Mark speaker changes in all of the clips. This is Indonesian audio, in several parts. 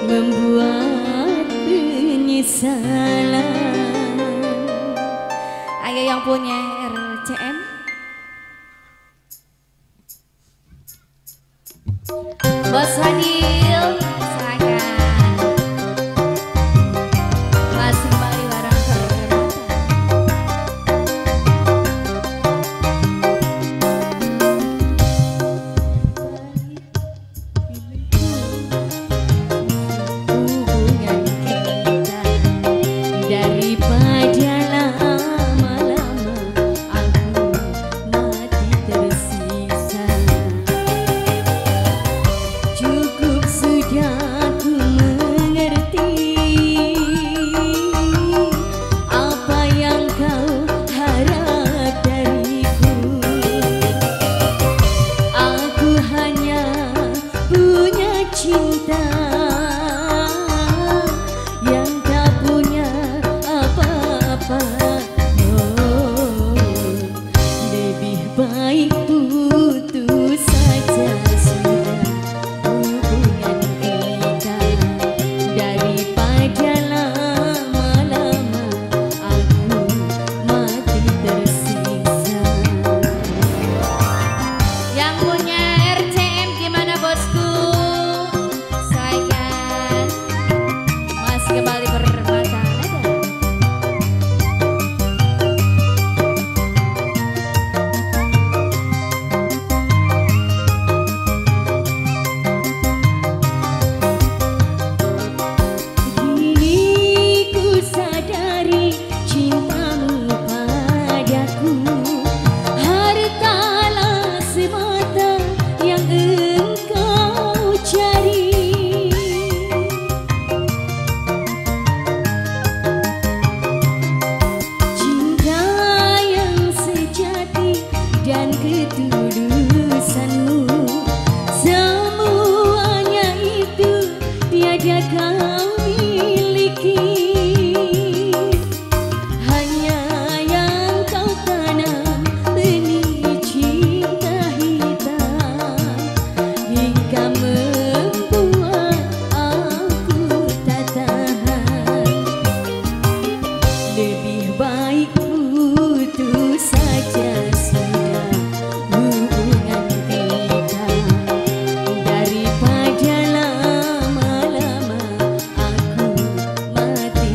Speaker 1: membuat penyesalan. Ayo yang punya RCM. Bos Fadil, silakan. Masih kembali bareng Permata. Hubungan kita daripada lama-lama aku mati tersisa. Cukup sudah ku mengerti apa yang kau harap dariku. Aku hanya punya cinta yang tak punya apa-apa. Oh, lebih baik putus saja sudah hubungan kita daripada lama-lama aku mati tersisa. Yang punya RCM gimana bosku? Saya masih kembali Permata. Kini ku sadari cintamu padaku hartalah semata yang engkau cari. Cinta yang sejati dan ketulusanmu, semuanya itu tiada kau miliki. Hanya yang kau tanam benih cinta hitam hingga membuat aku tak tahan. Lebih baik putus saja sudah hubungan kita daripada lama-lama aku mati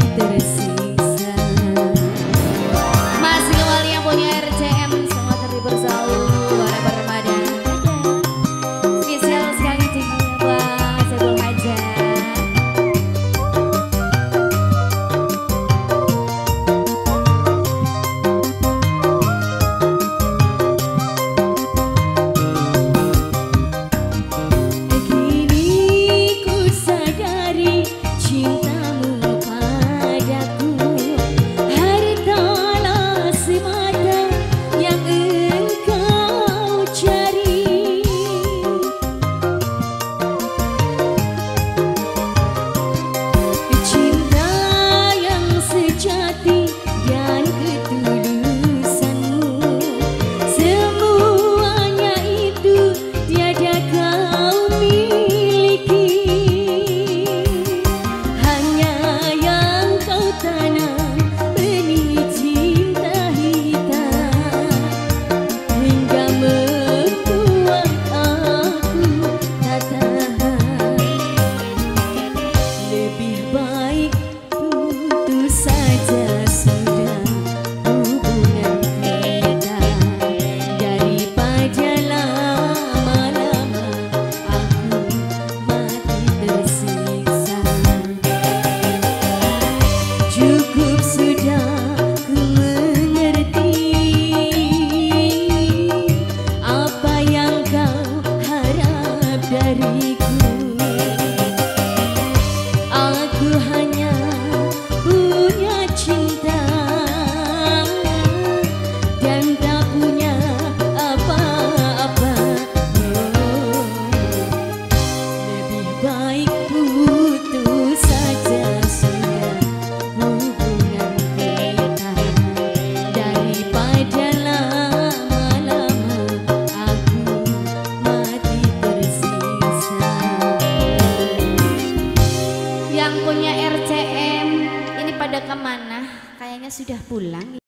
Speaker 1: sudah pulang?